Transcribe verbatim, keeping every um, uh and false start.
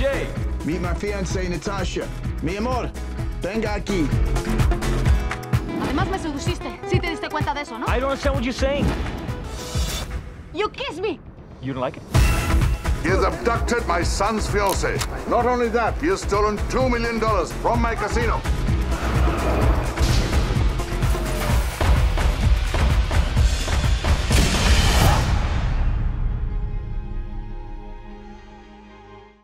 Jay. Meet my fiancée, Natasha. Mi amor, venga aquí. Además me seduciste. Sí te diste cuenta de eso, ¿no? I don't understand what you're saying. You kissed me. You don't like it? He has abducted my son's fiancée. Not only that, he has stolen two million dollars from my casino.